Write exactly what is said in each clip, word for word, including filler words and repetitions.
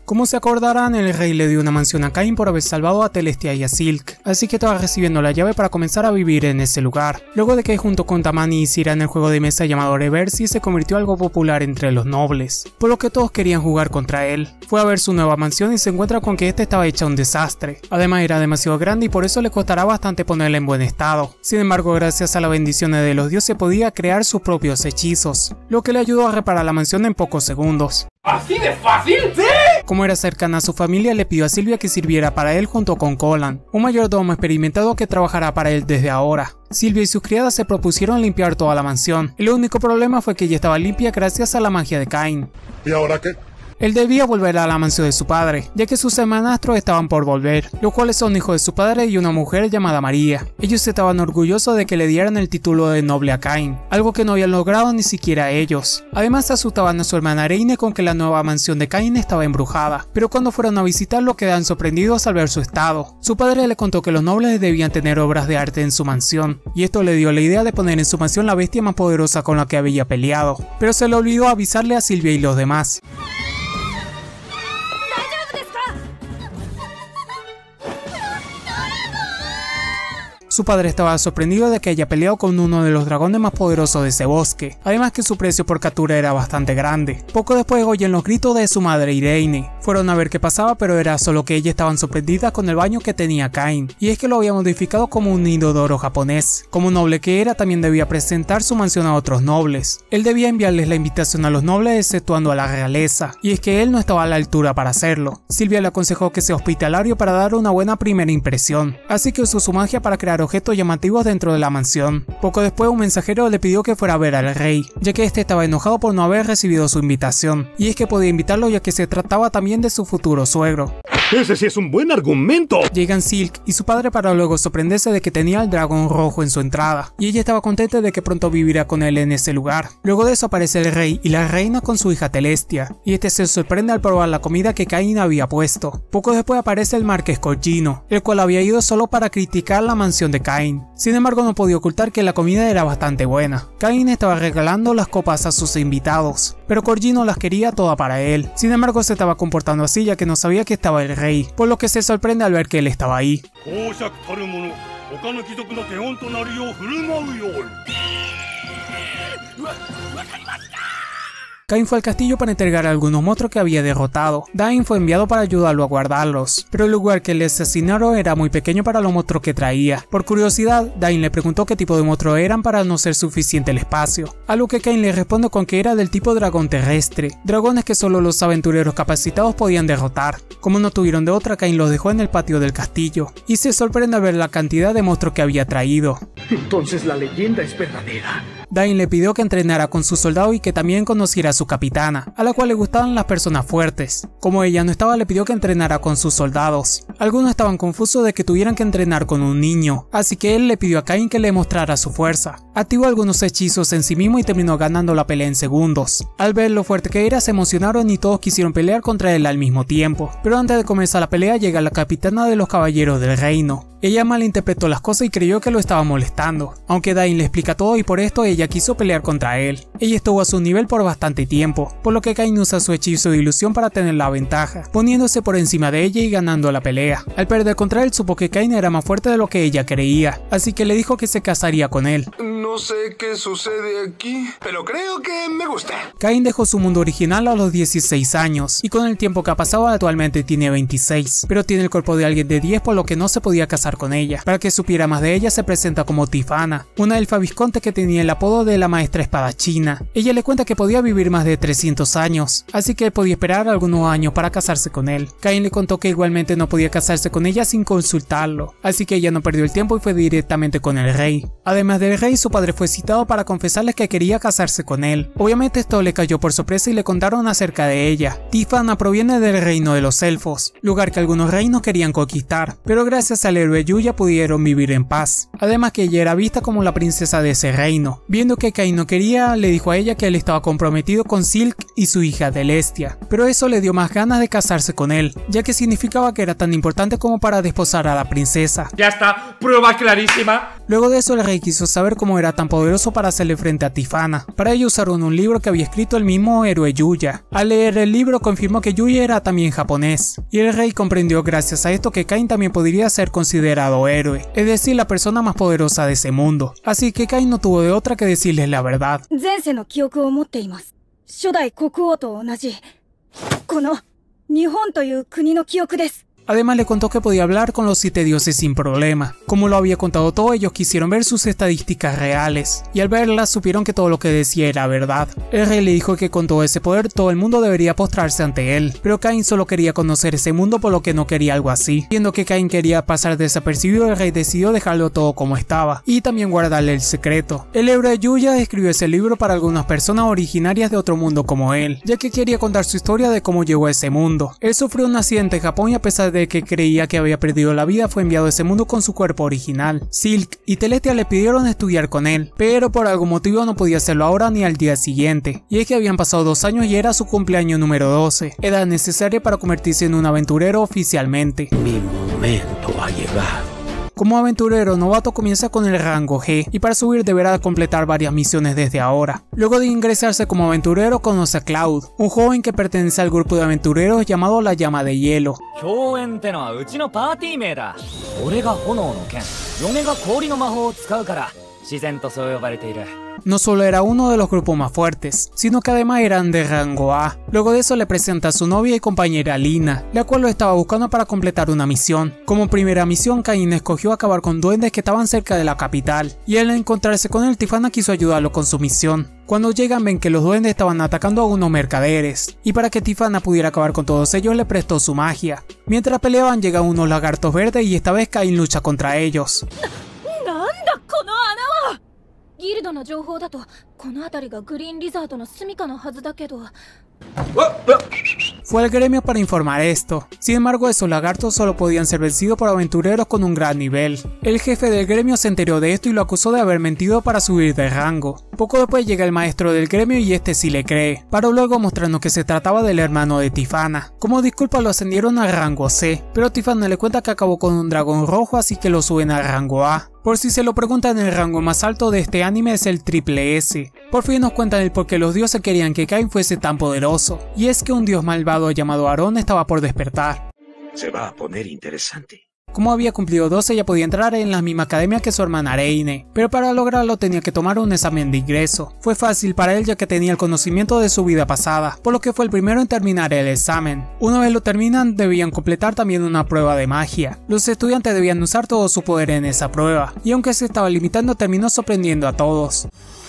Como se acordarán, el rey le dio una mansión a Kain por haber salvado a Telestia y a Silk, así que estaba recibiendo la llave para comenzar a vivir en ese lugar. Luego de que junto con Tamani hicieran el juego de mesa llamado Reversi, se convirtió en algo popular entre los nobles, por lo que todos querían jugar contra él. Fue a ver su nueva mansión y se encuentra con que esta estaba hecha un desastre. Además era demasiado grande y por eso le costará bastante ponerla en buen estado. Sin embargo, gracias a las bendiciones de los dioses podía crear sus propios hechizos, lo que le ayudó a reparar la mansión en pocos segundos. ¿Así de fácil? ¡Sí! Como era cercana a su familia, le pidió a Sylvia que sirviera para él junto con Colan, un mayordomo experimentado que trabajará para él desde ahora. Sylvia y sus criadas se propusieron limpiar toda la mansión. El único problema fue que ella estaba limpia gracias a la magia de Kain. ¿Y ahora qué? Él debía volver a la mansión de su padre, ya que sus hermanastros estaban por volver, los cuales son hijos de su padre y una mujer llamada María. Ellos estaban orgullosos de que le dieran el título de noble a Kain, algo que no habían logrado ni siquiera ellos. Además asustaban a su hermana Reine con que la nueva mansión de Kain estaba embrujada, pero cuando fueron a visitarlo quedaron sorprendidos al ver su estado. Su padre le contó que los nobles debían tener obras de arte en su mansión, y esto le dio la idea de poner en su mansión la bestia más poderosa con la que había peleado, pero se le olvidó avisarle a Sylvia y los demás. Su padre estaba sorprendido de que haya peleado con uno de los dragones más poderosos de ese bosque, además que su precio por captura era bastante grande. Poco después oyen los gritos de su madre Irene. Fueron a ver qué pasaba, pero era solo que ellas estaban sorprendidas con el baño que tenía Kain, y es que lo había modificado como un inodoro japonés. Como noble que era, también debía presentar su mansión a otros nobles. Él debía enviarles la invitación a los nobles exceptuando a la realeza, y es que él no estaba a la altura para hacerlo. Sylvia le aconsejó que sea hospitalario para dar una buena primera impresión, así que usó su magia para crear objetos llamativos dentro de la mansión. Poco después un mensajero le pidió que fuera a ver al rey, ya que este estaba enojado por no haber recibido su invitación, y es que podía invitarlo ya que se trataba también de su futuro suegro. ¡Ese sí es un buen argumento! Llegan Silk y su padre para luego sorprenderse de que tenía al dragón rojo en su entrada, y ella estaba contenta de que pronto vivirá con él en ese lugar. Luego de eso aparece el rey y la reina con su hija Telestia, y este se sorprende al probar la comida que Kain había puesto. Poco después aparece el marqués Corgino, el cual había ido solo para criticar la mansión de Kain. Sin embargo no podía ocultar que la comida era bastante buena. Kain estaba regalando las copas a sus invitados, pero Corgino las quería todas para él. Sin embargo se estaba comportando así ya que no sabía que estaba el rey, por lo que se sorprende al ver que él estaba ahí. Kain fue al castillo para entregar a algunos monstruos que había derrotado. Dain fue enviado para ayudarlo a guardarlos, pero el lugar que le asesinaron era muy pequeño para los monstruos que traía. Por curiosidad, Dain le preguntó qué tipo de monstruos eran para no ser suficiente el espacio, a lo que Kain le responde con que era del tipo dragón terrestre, dragones que solo los aventureros capacitados podían derrotar. Como no tuvieron de otra, Kain los dejó en el patio del castillo, y se sorprende al ver la cantidad de monstruos que había traído. Entonces la leyenda es verdadera. Dain le pidió que entrenara con sus soldados y que también conociera a su capitana, a la cual le gustaban las personas fuertes. Como ella no estaba, le pidió que entrenara con sus soldados. Algunos estaban confusos de que tuvieran que entrenar con un niño, así que él le pidió a Kain que le mostrara su fuerza. Activó algunos hechizos en sí mismo y terminó ganando la pelea en segundos. Al ver lo fuerte que era, se emocionaron y todos quisieron pelear contra él al mismo tiempo. Pero antes de comenzar la pelea llega la capitana de los caballeros del reino. Ella malinterpretó las cosas y creyó que lo estaba molestando, aunque Dain le explica todo y por esto ella quiso pelear contra él. Ella estuvo a su nivel por bastante tiempo, por lo que Kain usa su hechizo de ilusión para tener la ventaja, poniéndose por encima de ella y ganando la pelea. Al perder contra él supo que Kain era más fuerte de lo que ella creía, así que le dijo que se casaría con él. No sé qué sucede aquí, pero creo que me gusta. Kain dejó su mundo original a los dieciséis años, y con el tiempo que ha pasado actualmente tiene veintiséis, pero tiene el cuerpo de alguien de diez por lo que no se podía casar con ella. Para que supiera más de ella se presenta como Tifana, una elfa visconte que tenía el apodo de la maestra espadachina. Ella le cuenta que podía vivir más de trescientos años, así que podía esperar algunos años para casarse con él. Kain le contó que igualmente no podía casarse con ella sin consultarlo, así que ella no perdió el tiempo y fue directamente con el rey. Además del rey, su padre fue citado para confesarles que quería casarse con él. Obviamente esto le cayó por sorpresa y le contaron acerca de ella. Tifana proviene del reino de los elfos, lugar que algunos reinos querían conquistar, pero gracias al héroe Yuya pudieron vivir en paz. Además que ella era vista como la princesa de ese reino. Viendo que Kain no quería, le dijo a ella que él estaba comprometido con Silk y su hija Telestia, pero eso le dio más ganas de casarse con él, ya que significaba que era tan importante como para desposar a la princesa. Ya está, prueba clarísima. Luego de eso el rey quiso saber cómo era tan poderoso para hacerle frente a Tifana. Para ello usaron un libro que había escrito el mismo héroe Yuya. Al leer el libro confirmó que Yuya era también japonés, y el rey comprendió gracias a esto que Kain también podría ser considerado héroe, es decir, la persona más poderosa de ese mundo. Así que Kain no tuvo de otra que decirles la verdad. Además le contó que podía hablar con los siete dioses sin problema. Como lo había contado todo, ellos quisieron ver sus estadísticas reales, y al verlas supieron que todo lo que decía era verdad. El rey le dijo que con todo ese poder todo el mundo debería postrarse ante él, pero Kain solo quería conocer ese mundo por lo que no quería algo así. Viendo que Kain quería pasar desapercibido, el rey decidió dejarlo todo como estaba, y también guardarle el secreto. El héroe Yuya escribió ese libro para algunas personas originarias de otro mundo como él, ya que quería contar su historia de cómo llegó a ese mundo. Él sufrió un accidente en Japón y a pesar de que creía que había perdido la vida fue enviado a ese mundo con su cuerpo original. Silk y Telestia le pidieron estudiar con él, pero por algún motivo no podía hacerlo ahora ni al día siguiente, y es que habían pasado dos años y era su cumpleaños número doce, edad necesaria para convertirse en un aventurero oficialmente. Mi momento ha llegado. Como aventurero novato comienza con el rango G y para subir deberá completar varias misiones desde ahora. Luego de ingresarse como aventurero conoce a Cloud, un joven que pertenece al grupo de aventureros llamado la Llama de Hielo. No solo era uno de los grupos más fuertes, sino que además eran de rango A. Luego de eso le presenta a su novia y compañera Lina, la cual lo estaba buscando para completar una misión. Como primera misión, Kain escogió acabar con duendes que estaban cerca de la capital, y al encontrarse con él, Tifana quiso ayudarlo con su misión. Cuando llegan ven que los duendes estaban atacando a unos mercaderes, y para que Tifana pudiera acabar con todos ellos le prestó su magia. Mientras peleaban llegan unos lagartos verdes y esta vez Kain lucha contra ellos. Fue al gremio para informar esto. Sin embargo, esos lagartos solo podían ser vencidos por aventureros con un gran nivel. El jefe del gremio se enteró de esto y lo acusó de haber mentido para subir de rango. Poco después llega el maestro del gremio y este sí le cree, para luego mostrarnos que se trataba del hermano de Tifana. Como disculpa lo ascendieron al rango C, pero Tifana le cuenta que acabó con un dragón rojo así que lo suben al rango A. Por si se lo preguntan, el rango más alto de este anime es el triple S. Por fin nos cuentan el por qué los dioses querían que Kain fuese tan poderoso, y es que un dios malvado llamado Aaron estaba por despertar. Se va a poner interesante. Como había cumplido doce ya podía entrar en la misma academia que su hermana Reine, pero para lograrlo tenía que tomar un examen de ingreso. Fue fácil para él ya que tenía el conocimiento de su vida pasada, por lo que fue el primero en terminar el examen. Una vez lo terminan debían completar también una prueba de magia. Los estudiantes debían usar todo su poder en esa prueba, y aunque se estaba limitando terminó sorprendiendo a todos.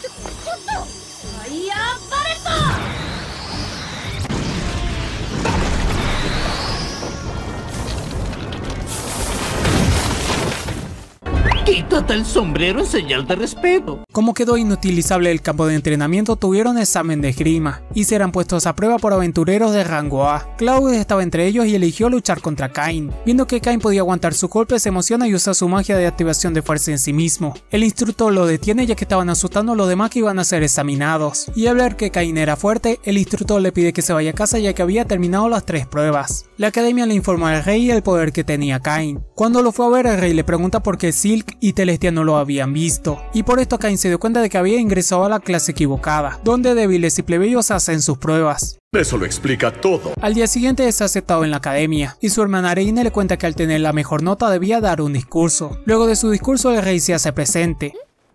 Quítate el sombrero en señal de respeto. Como quedó inutilizable el campo de entrenamiento, tuvieron examen de esgrima y serán puestos a prueba por aventureros de rango A. Cloud estaba entre ellos y eligió luchar contra Kain. Viendo que Kain podía aguantar su golpe, se emociona y usa su magia de activación de fuerza en sí mismo. El instructor lo detiene ya que estaban asustando a los demás que iban a ser examinados. Y al ver que Kain era fuerte, el instructor le pide que se vaya a casa ya que había terminado las tres pruebas. La academia le informó al rey el poder que tenía Kain. Cuando lo fue a ver, el rey le pregunta por qué Silk y Telestia no lo habían visto, y por esto Kain se dio cuenta de que había ingresado a la clase equivocada, donde débiles y plebeyos hacen sus pruebas. Eso lo explica todo. Al día siguiente es aceptado en la academia, y su hermana Reine le cuenta que al tener la mejor nota debía dar un discurso. Luego de su discurso el rey se hace presente.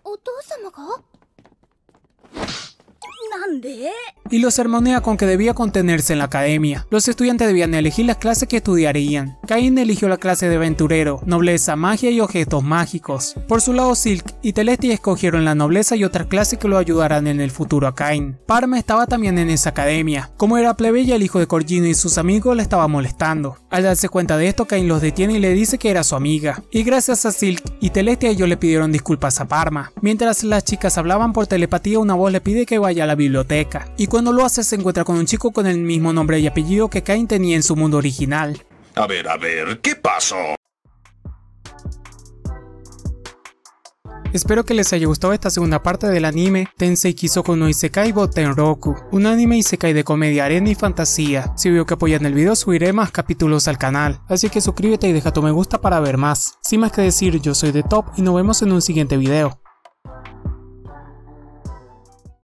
Y lo sermonea con que debía contenerse en la academia. Los estudiantes debían elegir las clases que estudiarían. Kain eligió la clase de aventurero, nobleza, magia y objetos mágicos. Por su lado Silk y Telestia escogieron la nobleza y otras clases que lo ayudarán en el futuro a Kain. Parma estaba también en esa academia. Como era plebeya, el hijo de Corgino y sus amigos le estaba molestando. Al darse cuenta de esto, Kain los detiene y le dice que era su amiga. Y gracias a Silk y Telestia ellos le pidieron disculpas a Parma. Mientras las chicas hablaban por telepatía, una voz le pide que vaya a la biblioteca. Y cuando lo hace se encuentra con un chico con el mismo nombre y apellido que Kain tenía en su mundo original. A ver, a ver, ¿qué pasó? Espero que les haya gustado esta segunda parte del anime Tensei Kisoku no Isekai wo Tenroku, un anime isekai de comedia, arena y fantasía. Si veo que apoyan el video subiré más capítulos al canal, así que suscríbete y deja tu me gusta para ver más. Sin más que decir, yo soy The Top y nos vemos en un siguiente video.